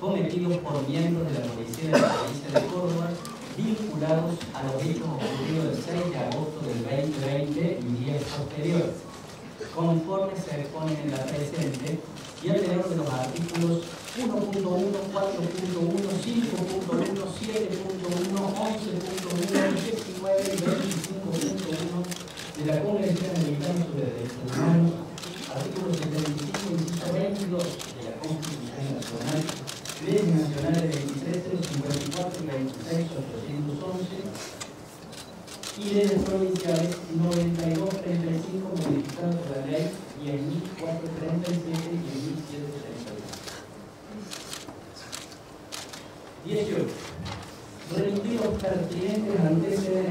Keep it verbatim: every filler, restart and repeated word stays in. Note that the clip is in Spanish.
cometidos por miembros de la Policía de la Provincia de Córdoba vinculados a los hechos ocurridos el seis de agosto del veinte veinte y días posteriores, conforme se expone en la presente y a tenor de los artículos uno punto uno, cuatro punto uno, cinco punto uno, siete punto uno, once punto uno, diecinueve y veinticinco punto uno de la Convención Americana sobre Derechos Humanos, artículo setenta y cinco, inciso veintidós de la Constitución Nacional, Leyes Nacionales veintitrés mil cincuenta y cuatro y veintiséis mil ochocientos once, y leyes provinciales noventa y dos treinta y cinco modificadas por la ley diez mil cuatrocientos treinta y siete y diez mil setecientos treinta y uno. dieciocho. Remitidos pertinentes antecedentes